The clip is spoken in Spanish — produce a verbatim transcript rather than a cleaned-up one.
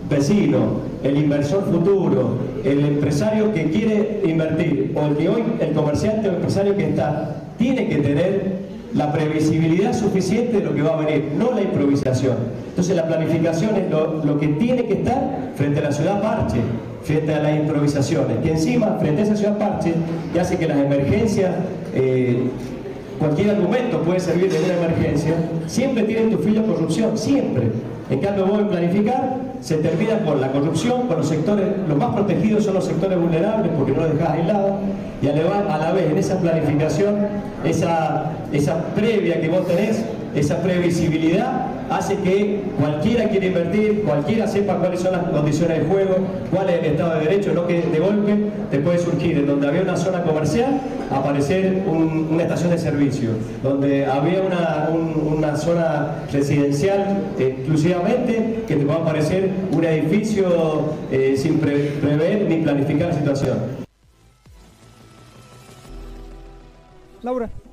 vecino, el inversor futuro, el empresario que quiere invertir, o el que hoy, el comerciante o empresario que está, tiene que tener la previsibilidad suficiente de lo que va a venir, no la improvisación. Entonces la planificación es lo, lo que tiene que estar frente a la ciudad parche, frente a las improvisaciones, que encima, frente a esa ciudad parche, que hace que las emergencias, eh, cualquier argumento puede servir de una emergencia, siempre tienen tu filo de corrupción, siempre. En cambio, vos en planificar se termina con la corrupción, con los sectores, los más protegidos son los sectores vulnerables porque no los dejás aislados, y a la, a la vez en esa planificación, esa, esa previa que vos tenés, esa previsibilidad, hace que cualquiera quiera invertir, cualquiera sepa cuáles son las condiciones de juego, cuál es el Estado de Derecho, no que de golpe te puede surgir en donde había una zona comercial, aparecer un, una estación de servicio, donde había una, un, una zona residencial eh, exclusivamente, que te pueda aparecer un edificio eh, sin pre, prever ni planificar la situación. Laura.